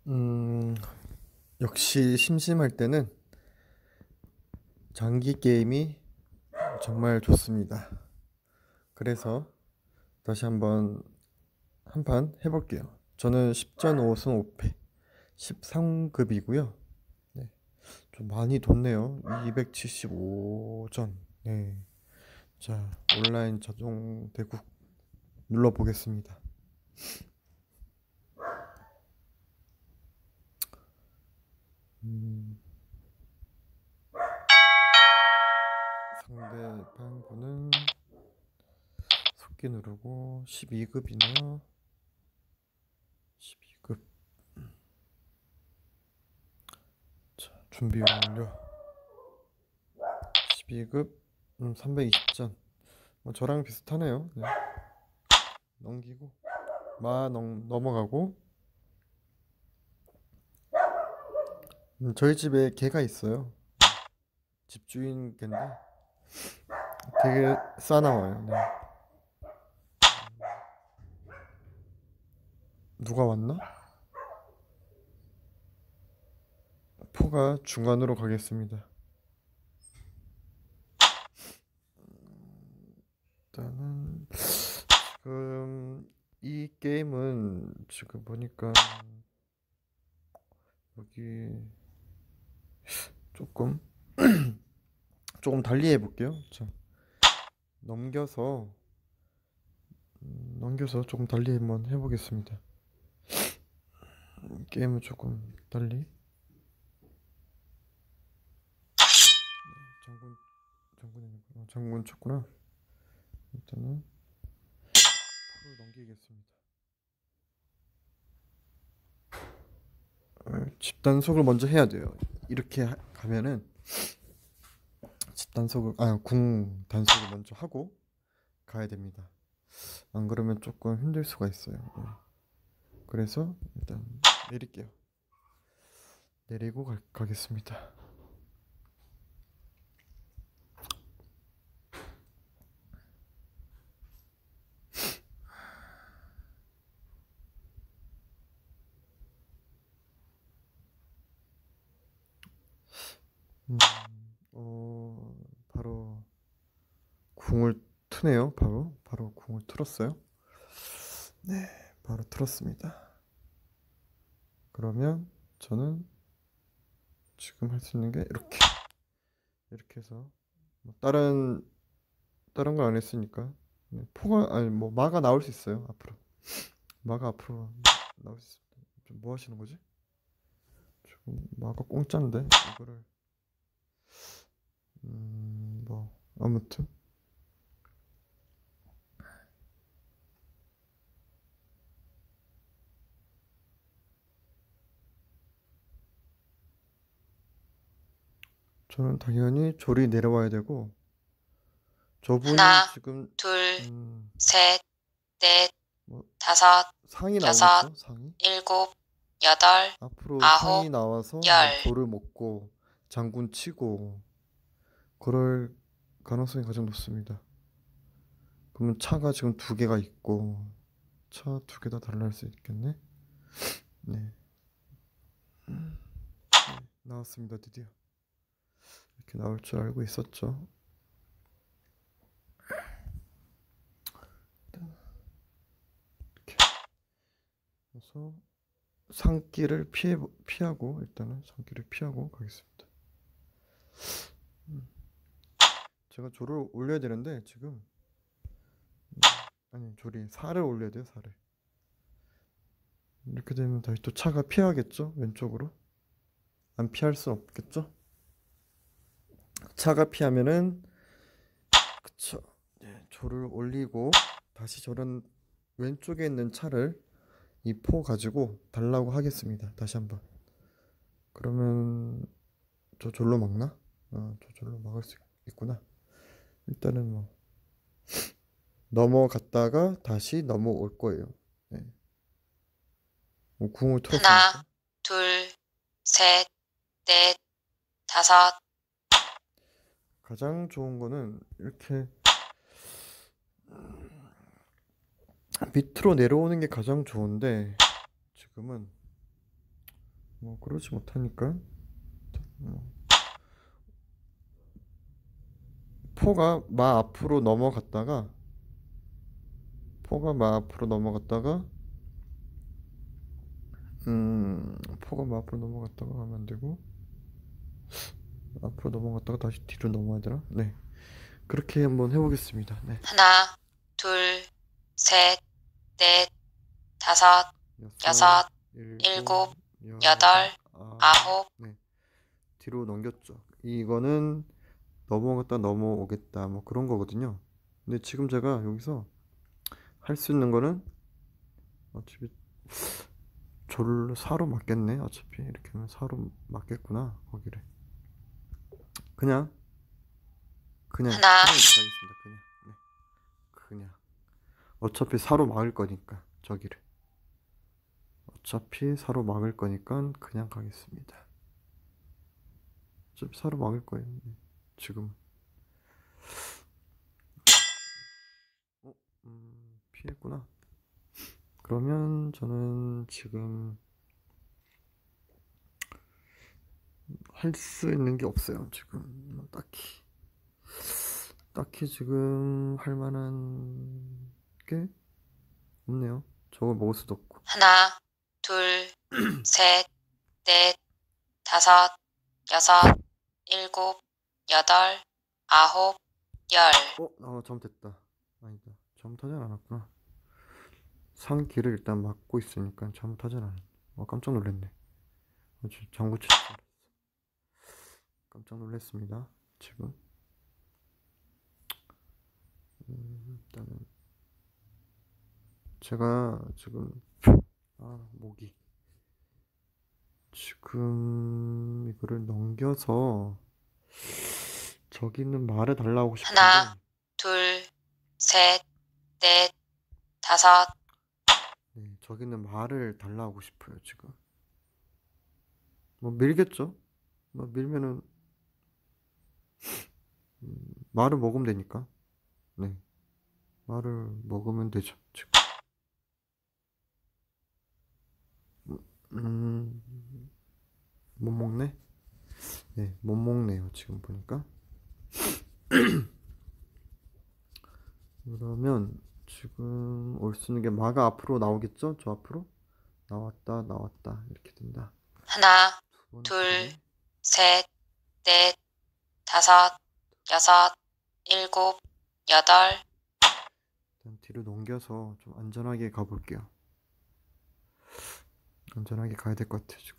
음, 역시 심심할 때는 장기 게임이 정말 좋습니다. 그래서 다시 한번 한 판 해볼게요. 저는 10전 5승 5패 13급이고요. 네, 좀 많이 뒀네요. 275전. 네, 자, 온라인 자동 대국 눌러보겠습니다. 음, 상대방 분은 속기 누르고 12급이네요. 12급. 자, 준비 완료. 12급 320전. 뭐 저랑 비슷하네요. 네. 넘기고 넘어가고. 저희 집에 개가 있어요. 집주인 개인데 되게 싸나워요. 네. 누가 왔나? 포가 중간으로 가겠습니다. 일단은 지금 이 게임은 지금 보니까 여기 조금 조금 달리 해볼게요. 자, 넘겨서 넘겨서 조금 달리 한번 해보겠습니다. 게임은 조금 달리. 장군 장군 쳤구나. 일단은 포를 넘기겠습니다. 집단속을 먼저 해야 돼요. 이렇게 가면은 집단속을 궁 단속을 먼저 하고 가야 됩니다. 안 그러면 조금 힘들 수가 있어요. 네. 그래서 일단 내릴게요. 내리고 가겠습니다. 음, 바로 궁을 트네요. 바로 궁을 틀었어요. 네, 바로 틀었습니다. 그러면 저는 지금 할 수 있는 게 이렇게 해서 뭐 다른 걸 안 했으니까 포가 아니 뭐 마가 나올 수 있어요. 앞으로 마가 앞으로 나올 수 있습니다. 뭐 하시는 거지? 지금 마가 공짜인데 이거를 뭐 아무튼 저는 당연히 졸이 내려와야 되고 저분이 하나, 지금 둘, 음, 셋, 넷, 뭐 다섯, 상이 여섯, 나오겠죠? 상이 일곱, 여덟, 앞으로 상이 아홉, 나와서 뭐 열. 졸을 먹고 장군 치고 그럴 가능성이 가장 높습니다. 그러면 차가 지금 두 개가 있고 차 두 개 다 달라할 수 있겠네. 네. 네, 나왔습니다. 드디어 이렇게 나올 줄 알고 있었죠. 이렇게 해서 상기를 피하고 일단은 상기를 피하고 가겠습니다. 음, 제가 조를 올려야 되는데 지금 아니 조리 살을 올려야 돼요. 살을 이렇게 되면 다시 또 차가 피하겠죠. 왼쪽으로 안 피할 수 없겠죠. 차가 피하면은 그쵸. 네, 조를 올리고 다시 저런 왼쪽에 있는 차를 이 포 가지고 달라고 하겠습니다. 다시 한번. 그러면 저 졸로 막나? 저 졸로 막을 수 있구나. 일단은 뭐 넘어갔다가 다시 넘어올 거예요. 네. 뭐 궁을 틀었으니까. 하나, 둘, 셋, 넷, 다섯. 가장 좋은 거는 이렇게 밑으로 내려오는 게 가장 좋은데 지금은 뭐 그러지 못하니까 뭐 포가 마 앞으로 넘어갔다가 포가 마 앞으로 넘어갔다가 포가 마 앞으로 넘어갔다가 하면 안 되고 앞으로 넘어갔다가 다시 뒤로 넘어야 되나? 네, 그렇게 한번 해보겠습니다. 네. 하나, 둘, 셋, 넷, 다섯, 여섯, 여섯, 일곱, 일곱, 여덟, 여덟, 아홉. 네, 뒤로 넘겼죠. 이거는 넘어갔다 넘어오겠다 뭐 그런 거거든요. 근데 지금 제가 여기서 할 수 있는 거는 어차피 졸로 사로 맞겠네. 어차피 이렇게 하면 사로 맞겠구나. 거기를 그냥 하나. 이렇게 하겠습니다. 네, 그냥 어차피 사로 막을 거니까 저기를 어차피 사로 막을 거니까 그냥 가겠습니다. 어차피 사로 막을 거예요. 네, 지금 피했구나. 그러면 저는 지금 할 수 있는 게 없어요. 지금 뭐 딱히 지금 할 만한 게 없네요. 저걸 먹을 수도 없고. 하나, 둘, 셋, 넷, 다섯, 여섯, 일곱, 여덟, 아홉, 열. 잘못했다. 아니다. 잘못하진 않았구나. 상기를 일단 막고 있으니까 잘못하진 않았네. 깜짝 놀랐네. 장구 쳤줄 알았어. 깜짝 놀랐습니다. 지금. 일단은 제가 지금 목이 지금 이거를 넘겨서 저기 있는 말을 달라고 싶은데 하나, 둘, 셋, 넷, 다섯. 네, 저기 있는 말을 달라고 싶어요. 지금 뭐 밀겠죠. 뭐 밀면은 말을 먹으면 되니까. 네, 말을 먹으면 되죠. 지금 못 먹네. 네, 못 먹네요. 지금 보니까. 그러면 지금 올 수 있는 게 마가 앞으로 나오겠죠? 저 앞으로 나왔다 이렇게 된다. 하나, 두 번째 둘, 셋, 넷, 다섯, 여섯, 일곱, 여덟. 일단 뒤로 넘겨서 좀 안전하게 가볼게요. 안전하게 가야 될 것 같아요. 지금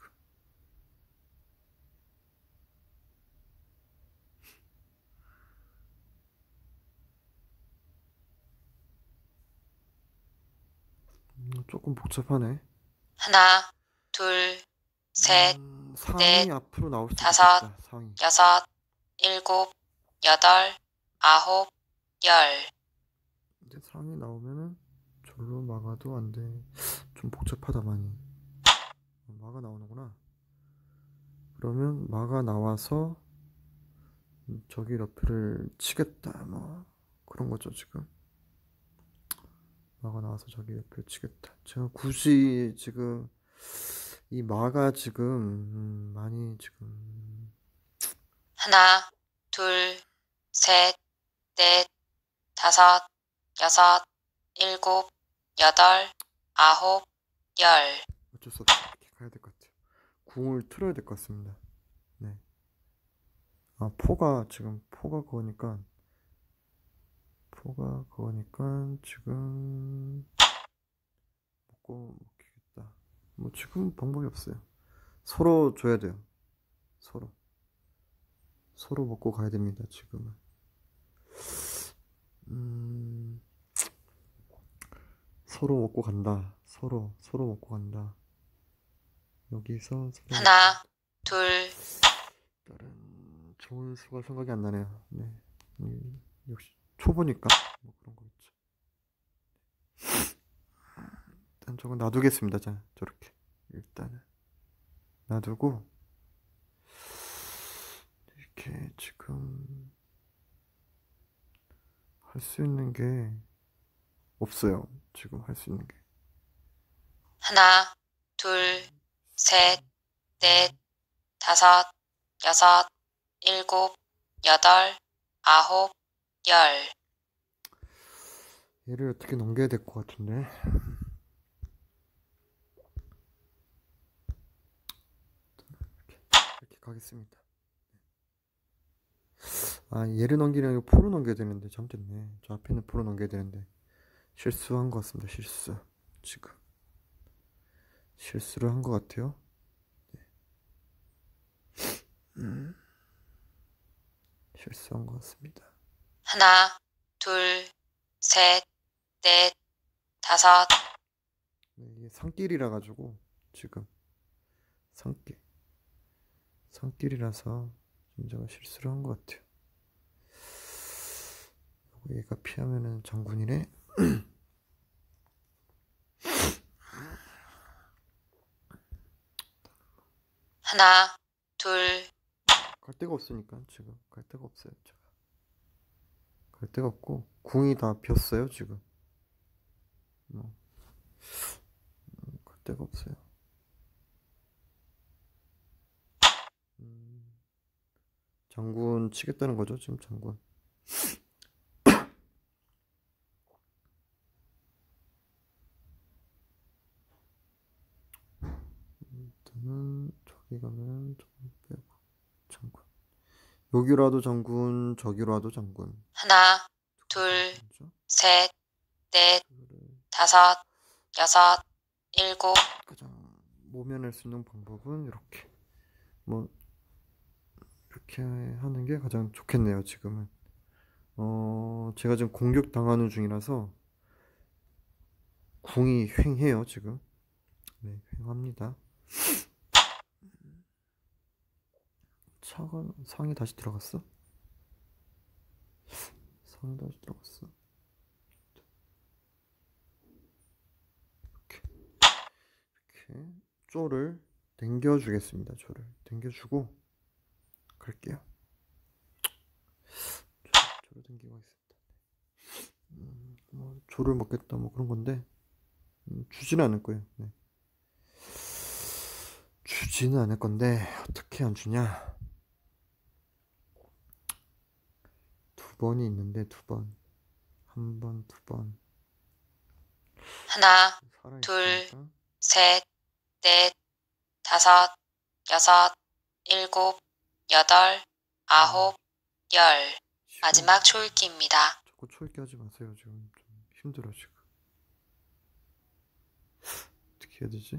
조금 복잡하네. 하나, 둘, 셋, 상이 넷, 앞으로 나올 수도 다섯, 있겠다. 상이. 여섯, 일곱, 여덟, 아홉, 열. 근데 상이 나오면은 절로 막아도 안 돼. 좀 복잡하다 많이. 마가 나오는구나. 그러면 마가 나와서 저기 러프를 치겠다. 뭐 그런 거죠 지금. 마가 나와서 저기 러프를 치겠다. 제가 굳이 지금 이 마가 지금 많이 지금 하나, 둘, 셋, 넷, 다섯, 여섯, 일곱, 여덟, 아홉, 열. 어쩔 수 없이 이렇게 가야 될 것 같아요. 궁을 틀어야 될 것 같습니다. 네. 포가 그거니까 지금 먹히겠다. 뭐 지금 방법이 없어요. 서로 줘야 돼요. 서로 먹고 가야 됩니다. 지금은. 서로 먹고 간다. 서로 먹고 간다. 여기서 서로 하나, 둘, 다른 좋은 수가 생각이 안 나네요. 네. 역시 초보니까 뭐 그런 거 있죠. 일단 저건 놔두겠습니다. 자, 저렇게 일단은 놔두고 이렇게 지금 할 수 있는 게 없어요. 지금 할 수 있는 게. 하나, 둘, 셋, 넷, 다섯, 여섯, 일곱, 여덟, 아홉, 열. 얘를 어떻게 넘겨야 될 것 같은데. 이렇게 가겠습니다. 아, 얘를 넘기려면 포로 넘겨야 되는데 잘못됐네. 저 앞에 있는 포로 넘겨야 되는데 실수한 것 같습니다. 실수. 지금 실수를 한 것 같아요. 실수한 것 같습니다. 하나, 둘, 셋, 넷, 다섯. 네, 이게 산길이라 가지고 지금 산길이라서 좀 제가 실수를 한 것 같아요. 얘가 피하면은 장군이네. 하나, 둘, 갈 데가 없으니까 지금 갈 데가 없어요. 제가 갈 데가 없고 궁이 다 비었어요 지금. 갈 데가 없어요. 장군 치겠다는 거죠 지금 장군. 일단은 저기 가면 저기 빼고 장군. 여기라도 장군, 저기라도 장군. 하나, 둘, 그죠? 셋, 넷, 그거를 다섯, 여섯, 일곱. 가장 모면할 수 있는 방법은 이렇게 뭐 이렇게 하는 게 가장 좋겠네요. 지금은 제가 지금 공격 당하는 중이라서 궁이 횡해요 지금. 네, 횡합니다. 차가 상이 다시 들어갔어? 상이 다시 들어갔어. 이렇게 쪼를 당겨주겠습니다. 쪼를 당겨주고 갈게요. 쪼를 당기고 있습니다. 뭐 조를 먹겠다 뭐 그런 건데 주지는 않을 거예요. 네. 주지는 않을 건데 어떻게 안 주냐? 두 번이 있는데 두 번, 한 번, 두 번. 하나, 살아 둘, 있으니까 셋, 넷, 다섯, 여섯, 일곱, 여덟, 아홉, 열. 마지막 초읽기입니다. 자꾸 초읽기 하지 마세요. 지금 좀 힘들어 지금. 어떻게 해야 되지?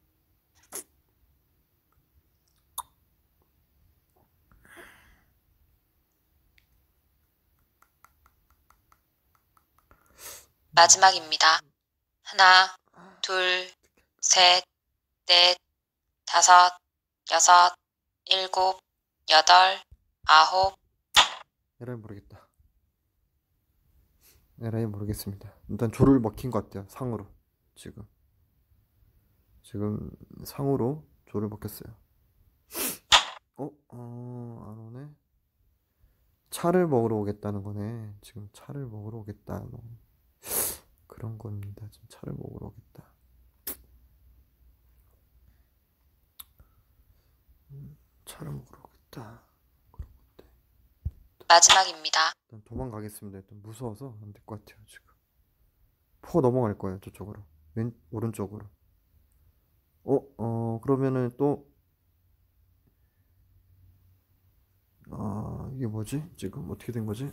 마지막입니다. 하나, 둘, 셋, 넷, 다섯, 여섯, 일곱, 여덟, 아홉. 에라이 모르겠다. 에라이 모르겠습니다. 일단 조를 먹힌 것 같아요. 상으로 지금 상으로 조를 먹혔어요. 안 오네. 차를 먹으러 오겠다는 거네. 지금 차를 먹으러 오겠다. 뭐 그런 겁니다. 지금 차를 먹으러 오겠다. 차를 먹으러 오겠다. 마지막입니다. 일단 도망가겠습니다. 일단 무서워서 안 될 것 같아요. 지금 포 넘어갈 거예요. 저쪽으로 오른쪽으로. 그러면은 또 이게 뭐지? 지금 어떻게 된 거지?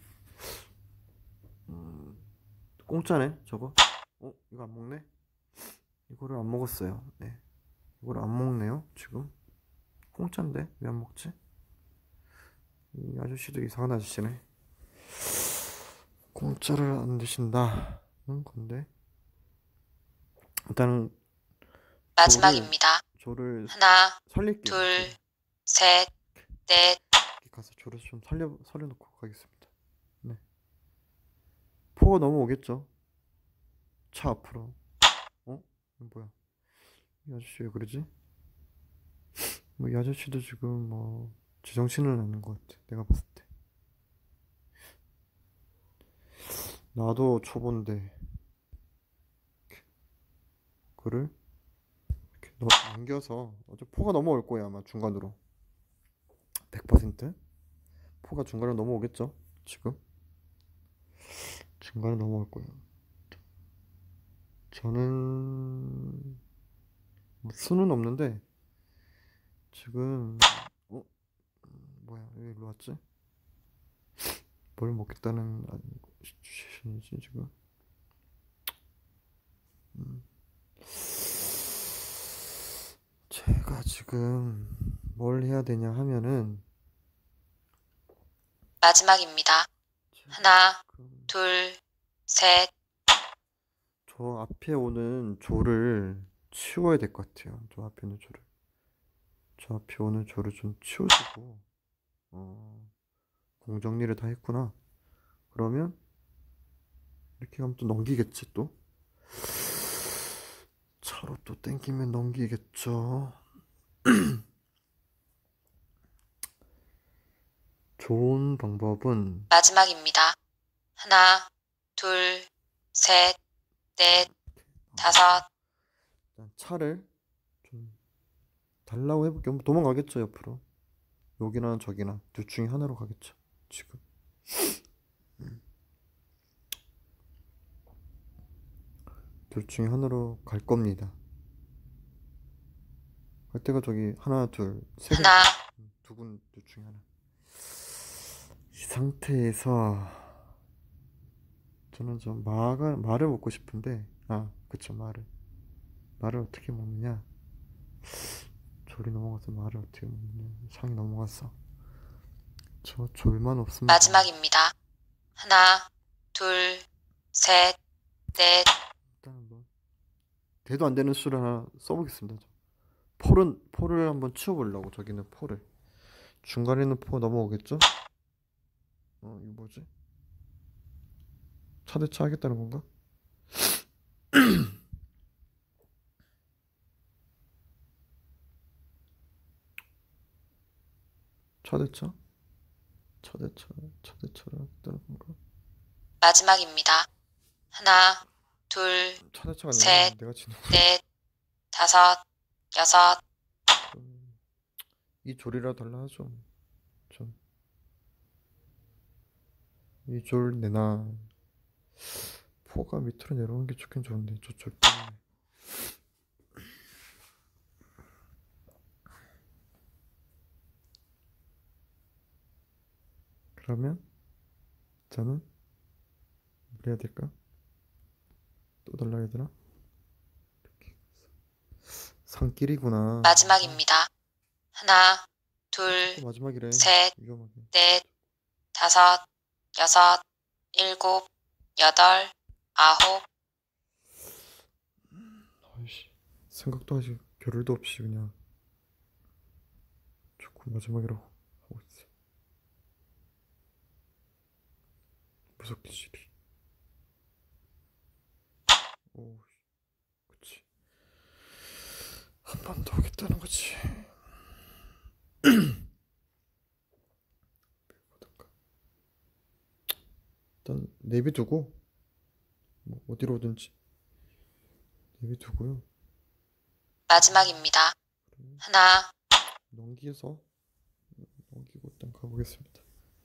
공짜네 저거. 이거 안 먹네? 이거를 안 먹었어요. 네, 이거를 안 먹네요. 지금 공짜인데 왜 안 먹지? 이 아저씨도 이상한 아저씨네. 공짜를 안 드신다는 건데 일단은 마지막입니다. 조를 하나, 살릴게요. 둘, 셋, 넷. 이렇게 가서 조를 좀 살려놓고 가겠습니다. 네. 포가 넘어오겠죠. 차 앞으로. 뭐야? 이 아저씨 왜 그러지? 뭐 이 아저씨도 지금 뭐 제정신을 아는 것 같아. 내가 봤을 때. 나도 초보인데 그를 이렇게 넘겨서 어차피 포가 넘어올 거야 아마 중간으로 100% 포가 중간으로 넘어오겠죠 지금 중간에 넘어올 거예요. 저는 뭐 수는 없는데 지금 뭐야 왜 일로 왔지? 뭘 먹겠다는 시츄에이션이지 지금. 음. 제가 지금 뭘 해야 되냐 하면은 마지막입니다. 하나, 둘, 셋, 저 앞에 오는 조를 치워야 될 것 같아요. 저 앞에 있는 조를. 저 앞에 오는 조를 좀 치워주고, 공정리를 다 했구나. 그러면 이렇게 하면 또 넘기겠지 또. 차로 또 땡기면 넘기겠죠. 좋은 방법은 마지막입니다. 하나, 둘, 셋, 넷, 다섯, 일단 차를 좀 달라고 해볼게요. 도망가겠죠 옆으로. 여기나 저기나 둘 중에 하나로 가겠죠 지금. 둘 중에 하나로 갈 겁니다. 갈 때가 저기 하나 둘 세 군. 하나, 둘 중에 하나. 이 상태에서 저는 좀 말을 먹고 싶은데 그쵸 말을 어떻게 먹느냐. 졸이 넘어가서 말을 어떻게 먹느냐. 상이 넘어가서 저 졸만 없으면 마지막입니다. 하나, 둘, 셋, 넷, 일단 뭐 대도 안 되는 수를 하나 써보겠습니다. 포를 한번 치워보려고. 저기는 포를 중간에 있는 포 넘어오겠죠? 이거 뭐지? 차대차 하겠다는 건가? 차대차? 차대차를 하겠다는 건가? 마지막입니다. 하나, 둘, 차대차가 셋, 아니라 내가 지는 거야. 넷, 다섯, 여섯, 이 졸이라 달라 하죠. 좀. 이 졸 내나 포가 밑으로 내려오는 게 좋긴 좋은데 저 졸 때문에. 그러면 저는 뭘 해야 될까? 또 달라 해야 되나? 산길이구나. 마지막입니다. 하나, 둘, 자꾸 마지막이래. 셋, 위험하게. 넷, 다섯, 여섯, 일곱, 여덟, 아홉, 아이씨, 생각도 하지 겨를도 없이 그냥 자꾸 마지막이라고 하고 있어. 무섭게 지리. 오, 그치. 한 번 더 오겠다는 거지. 일단 내비두고 뭐 어디로 오든지 내비두고요. 마지막입니다. 하나, 넘기고 일단 가보겠습니다.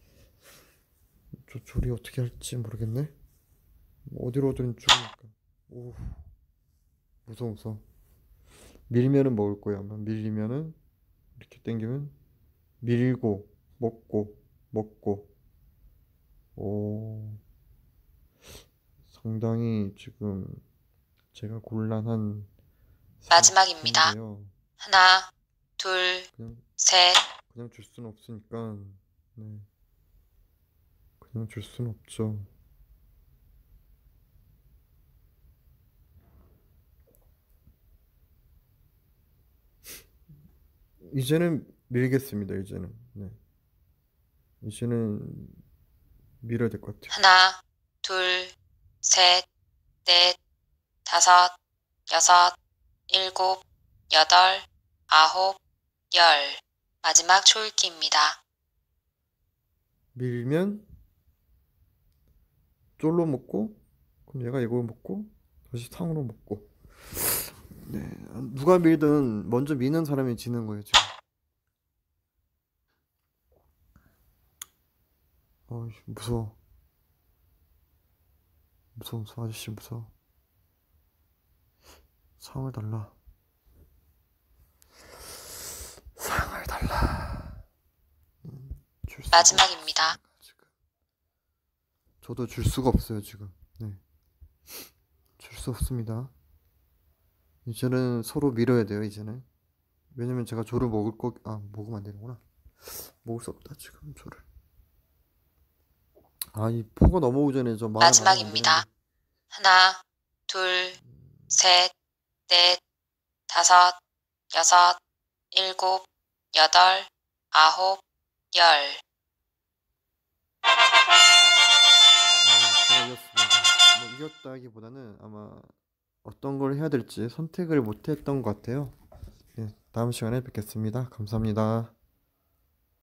저 조리 어떻게 할지 모르겠네. 뭐 어디로 오든 죽으니까. 오, 무서워. 밀면은 먹을 거야. 아마 밀리면은 이렇게 당기면 밀고 먹고. 오, 상당히 지금 제가 곤란한 마지막입니다. 상태인데요. 하나, 둘, 그냥 셋, 그냥 줄 수는 없으니까. 네, 그냥 줄 수는 없죠. 이제는 밀겠습니다. 네, 이제는 밀어야 될 것 같아요. 하나, 둘, 셋, 넷, 다섯, 여섯, 일곱, 여덟, 아홉, 열. 마지막 초읽기입니다. 밀면 쫄로 먹고, 그럼 얘가 이걸 먹고 다시 상으로 먹고. 네, 누가 밀든 먼저 미는 사람이 지는 거예요, 지금. 무서워. 무서워, 무서워. 아저씨 무서워. 상을 달라. 상을 달라. 줄 수가 마지막입니다. 없습니다, 지금. 저도 줄 수가 없어요, 지금. 네. 줄 수 없습니다. 이제는 서로 밀어야 돼요, 이제는. 왜냐면 제가 조를 먹으면 안 되는구나. 먹을 수 없다, 지금 조를. 이 포가 넘어오기 전에 저 말을 많으면 안 마지막입니다. 되는데. 하나, 둘, 셋, 넷, 다섯, 여섯, 일곱, 여덟, 아홉, 열. 제가 이겼습니다. 뭐 이겼다기보다는 아마 어떤 걸 해야 될지 선택을 못 했던 것 같아요. 네, 다음 시간에 뵙겠습니다. 감사합니다.